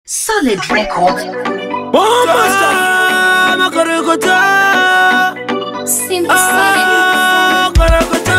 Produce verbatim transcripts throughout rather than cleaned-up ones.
Solid record. Oh, master, makorokota. Simple Ah, makorokota.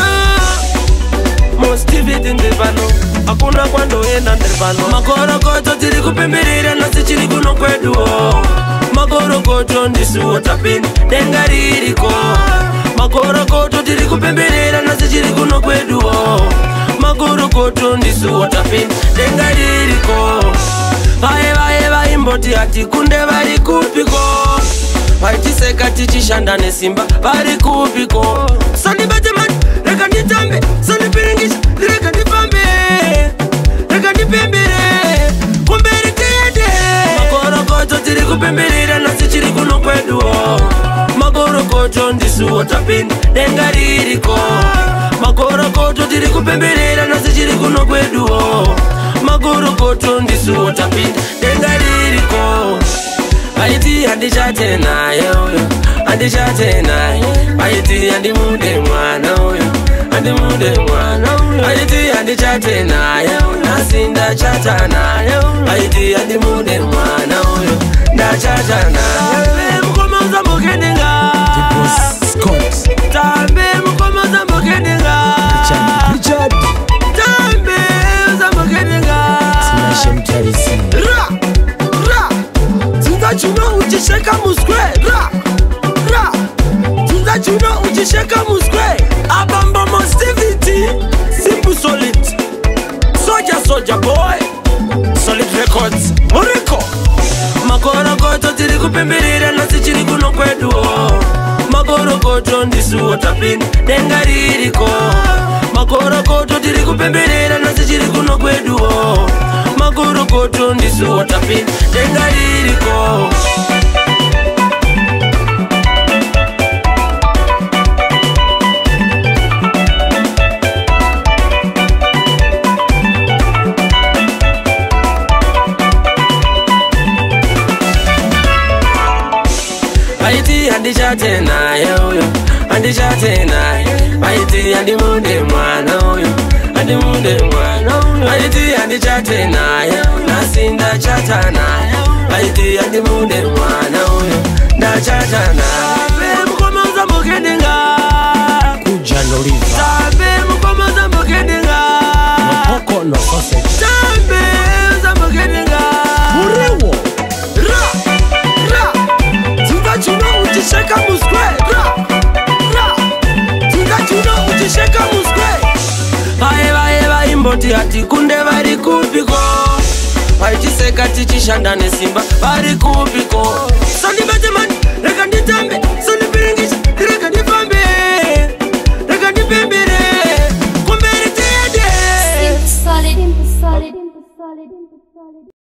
Most of it in the vano. Hakuna kwando enda ndivano. Makorokoto tiri kupembelera nasi chiri kuno kwedu. Makorokoto ndisu otapini dengari iriko. Makorokoto tiri kupembelera nasi chiri kuno kwedu. Makorokoto ndisu otapini dengari iriko. Vae vae vaimboti ati kunde vari kupiko. Vaitiseka tichishanda nesimba vari kupiko. Sandibate mani, reka nditambe. Sandipiringisha, reka ndifambe. Reka ndipembere, kumberi tiende. Makorokoto tiri kupembelera nasi chiri kuno kwedu. Makorokoto ndisu otapini dengari iriko. Makorokoto tiri kupembelera nasi chiri kuno kwedu. Makorokoto ndisu otapini dengari iriko. Aiti handichate naye uyo, handichate naye. Aiti handimude mwana uyo, handimude mwana uyo. Aiti handichate naye uyo, nasinda chata naye uyo. Aiti handimude mwana uyo, ndachata naye. Tambe mkomoza mokenenga, Scott tambe mkomoza mokenenga, Richard tambe za mokenenga. Tinashe mtarisi Ra, ra, tunza chuno uchisheka muskwe. Ra, ra, tunza chuno uchisheka muskwe. Abamba Mostivity, simple solid. Soldier, soldier boy. Solid records, Moriko. Makorokoto tiri kupembelera nasi chiri kuno kwedu. Makorokoto ndisu otapini dengari iriko. Makorokoto tiri kupembelera nasi chiri kuno kwedu. Makorokoto ndisu otapini dengari iriko. Aiti handichate naye uyo, handichate naye. Aiti handimude mwana uyo, handimude mwana uyo. Aiti handichate naye, nasinda chata naye. Aiti handimude mwana uyo, ndachata naye. Tambe mkomoza mokenenga, Kuja Noliva tambe mkomoza mokenenga. Poko no sausage Tambe za mokenenga. Urewo Ra, ra, tunga chuno uchisheka muskwe. Ra, ra, tunga chuno uchisheka muskwe. Vae vae vaimboti ati kunde vari kupiko. Vaitiseka tichishanda nesimba vari kupiko. Sandibate mani, reka nditambe. Sandipiringisha, reka ndifambe. Reka ndipembere, kumberi tiende. solid, simple solid, simple solid, simple solid.